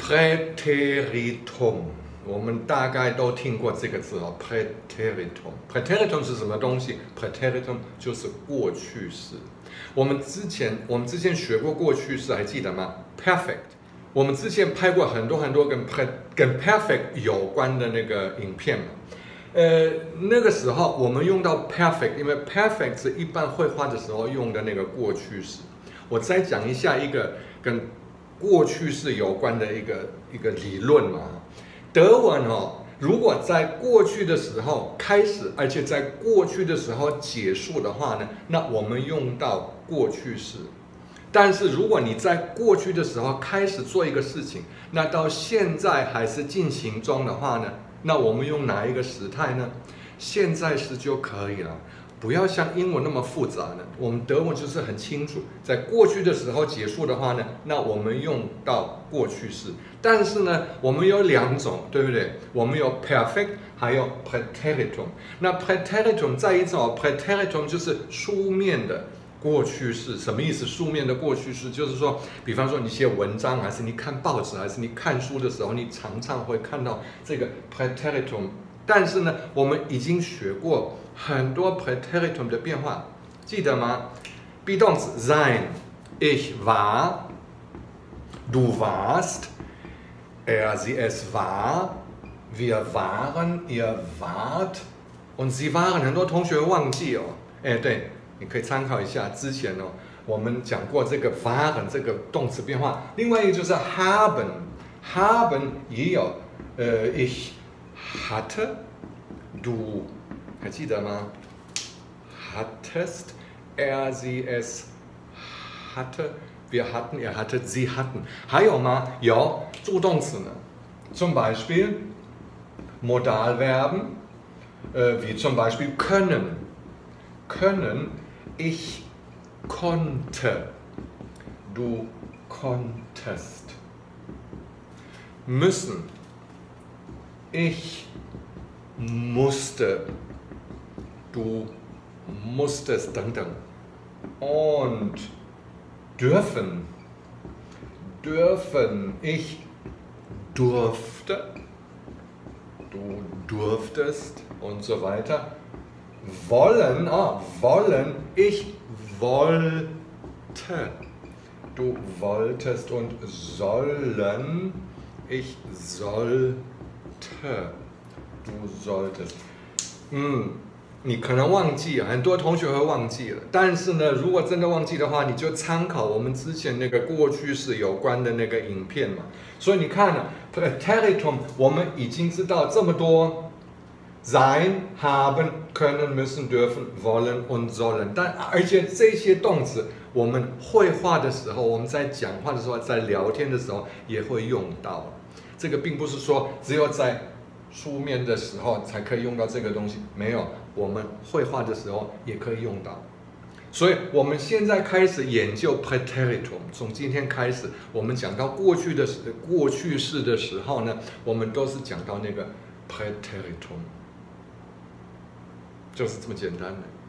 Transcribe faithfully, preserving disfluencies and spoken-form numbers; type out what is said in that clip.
Präteritum， 我们大概都听过这个字哦 ，Präteritum。Präteritum 是什么东西 ？Präteritum 就是过去式。我们之前我们之前学过过去式，还记得吗 ？Perfect。我们之前拍过很多很多跟 pre 跟 perfect 有关的那个影片嘛。呃，那个时候我们用到 perfect， 因为 perfect 是一般绘画的时候用的那个过去式。我再讲一下一个跟过去式有关的一个一个理论嘛。德文哦，如果在过去的时候开始，而且在过去的时候结束的话呢，那我们用到过去式。但是如果你在过去的时候开始做一个事情，那到现在还是进行中的话呢，那我们用哪一个时态呢？现在时就可以了，不要像英文那么复杂呢。我们德文就是很清楚，在过去的时候结束的话呢，那我们用到过去式。但是呢，我们有两种，对不对？我们有 perfect， 还有 Präteritum。那 Präteritum 再一种 Präteritum 就是书面的过去式。什么意思？书面的过去式就是说，比方说你写文章，还是你看报纸，还是你看书的时候，你常常会看到这个 Präteritum。但是呢，我们已经学过很多 Präteritum 的变化，记得吗 ？be 动词 sein，ich war， du warst，er sie es war，wir waren，ihr wart， und sie waren。很多同学忘记哦，哎，对，你可以参考一下之前哦，我们讲过这个 waren 这个动词变化。另外一个就是 haben，haben 也有，呃 ich。hatte，du 还记得吗 ？hattest，er sie es hatte，wir hatten，er hatte sie hatten。还有吗？有助动词呢。zum Beispiel Modalverben， äh, wie zum Beispiel können。können ich konnte， du konntest。müssen ich musste， du musstest 等等。und dürfen dürfen ich durfte， du durftest und so weiter。wollen ah, wollen ich wollte， du wolltest und sollen ich sollte， du solltest。嗯，你可能忘记了，很多同学会忘记了。但是呢，如果真的忘记的话，你就参考我们之前那个过去式有关的那个影片嘛。所以你看呢 ，Präteritum 我们已经知道这么多 ，sein、haben、können、müssen、dürfen、wollen und sollen。但而且这些动词，我们绘画的时候，我们在讲话的时候，在聊天的时候也会用到。这个并不是说只有在书面的时候才可以用到这个东西，没有，我们绘画的时候也可以用到。所以我们现在开始研究 Präteritum， 从今天开始，我们讲到过去的过去式的时候呢，我们都是讲到那个 Präteritum， 就是这么简单的。